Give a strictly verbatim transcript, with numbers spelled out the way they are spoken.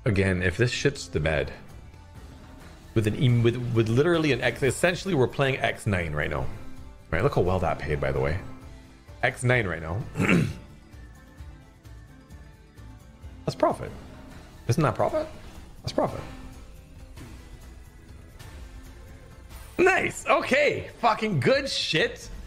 again, if this shits the bed with an e with with literally an X, essentially we're playing X nine right now. Right, look how well that paid, by the way. X nine right now. That's profit. Isn't that profit? That's profit. Nice. Okay. Fucking good shit.